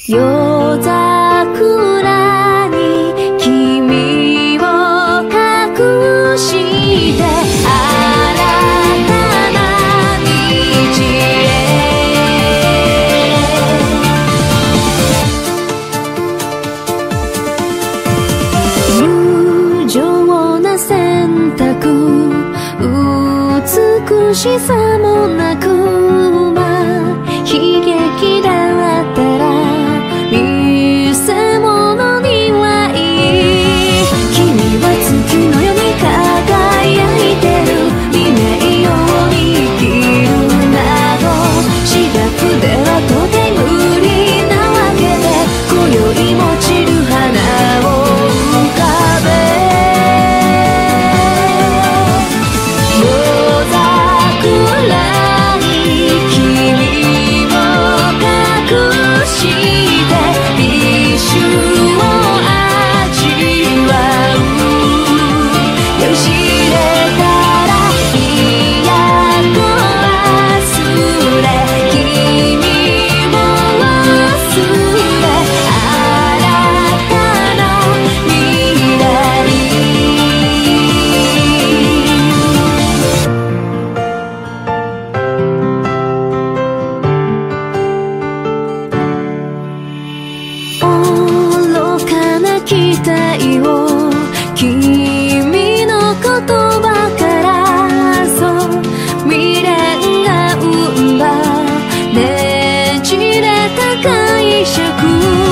夜桜に君を隠して新たな道へ無情な選択美しさもなく悲劇だったら見せ物にはいい君は月のように輝いてる見ないように生きるなど視覚では到底無理なわけで今宵も散る花を浮かべ夜桜に君を隠して美酒を味わう酔いしれたら嫌と忘れ君も忘れ新たな未来愚かな期待を君の言葉からそう未練が生んだねじれた解釈